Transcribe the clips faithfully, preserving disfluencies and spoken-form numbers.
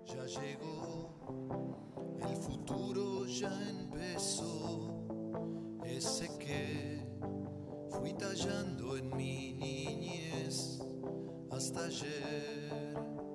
Ya llegó, el futuro ya empezó, ese que fui tallando en mi niñez hasta ayer.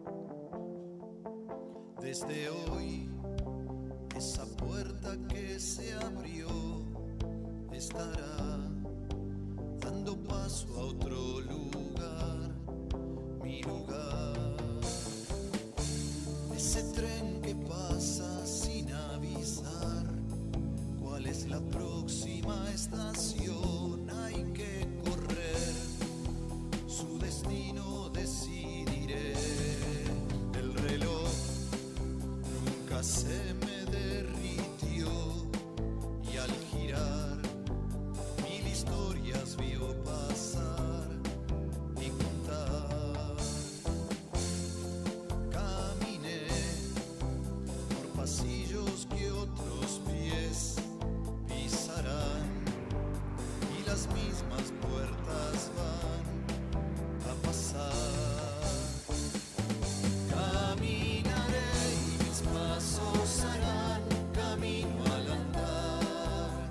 Desde hoy, esa puerta que se abrió estará dando paso a otro lugar, mi lugar. Ese tren que pasa sin avisar cuál es la próxima estación, hay que correr, su destino decidiré. El reloj nunca se me derritió y al girar mil historias vio pasar y contar. Caminé por pasillos que otros pies pisarán y las mismas puertas van a pasar. Caminaré y mis pasos harán camino al andar.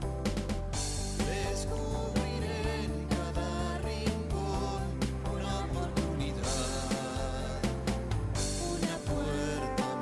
Descubriré en cada rincón una oportunidad, una puerta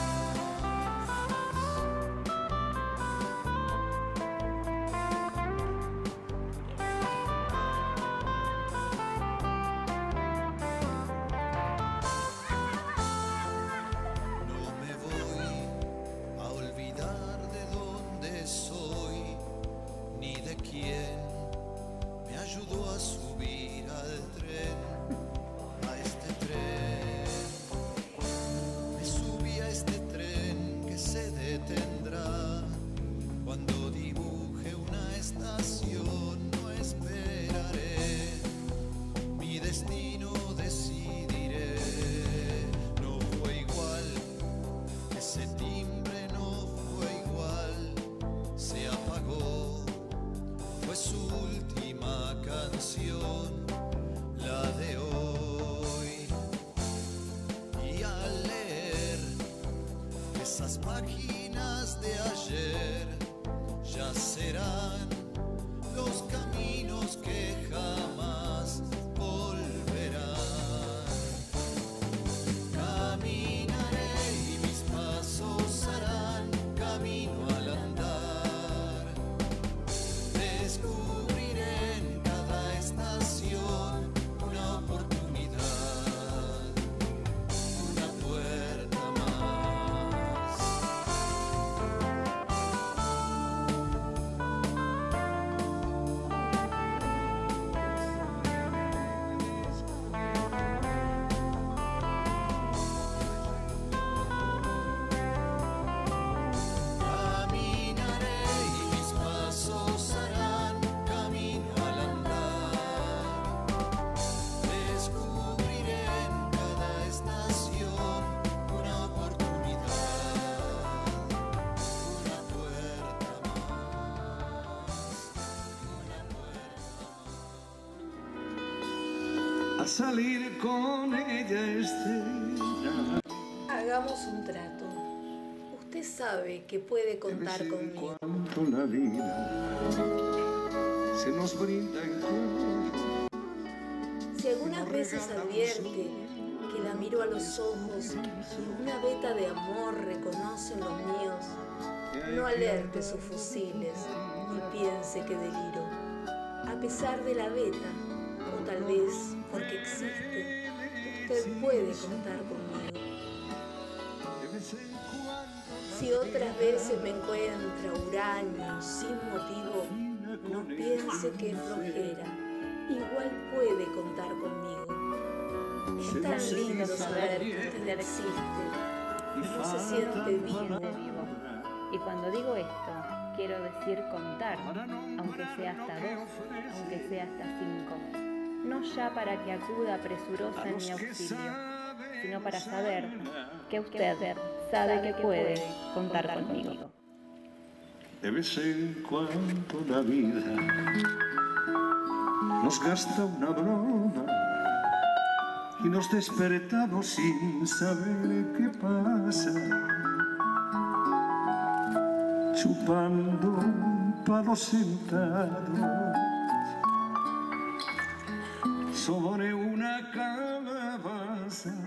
No me voy a olvidar de dónde soy, ni de quién me ayudó a subir al tren, a este tren. Me subí a este tren que se detendrá cuando dibuje una estación. No esperaré, mi destino decidiré. No fue igual, ese timbre no fue igual, se apagó, fue su última canción, la de hoy. Y al leer esas páginas de ayer, ya serán los caminos que jamás volverán. Caminaré y mis pasos harán camino al andar. Descubriré en cada estación una oportunidad, una puerta más. Caminaré y mis pasos harán camino al andar. Descubriré en cada estación una oportunidad, una puerta más, una puerta más. A salir con ella este. Hagamos un trato. Usted sabe que puede contar conmigo. Cuanto la vida se nos brinda en cruz. Si algunas veces advierte que la miro a los ojos y una veta de amor reconoce en los míos, no alerte sus fusiles ni piense que deliro. A pesar de la veta, o tal vez porque existe, usted puede contar conmigo. Si otras veces me encuentra huraño, sin motivo, no piense que es flojera, igual puede contar conmigo. Es tan lindo saber que usted existe, no se siente vivo. vivo. Y cuando digo esto, quiero decir contar, aunque sea hasta dos, aunque sea hasta cinco. No ya para que acuda presurosa en mi auxilio, sino para saber que usted sabe que puede contar conmigo. De vez en cuando la vida nos gasta una broma y nos despertamos sin saber qué pasa, chupando un palo sentado sobre una calabaza.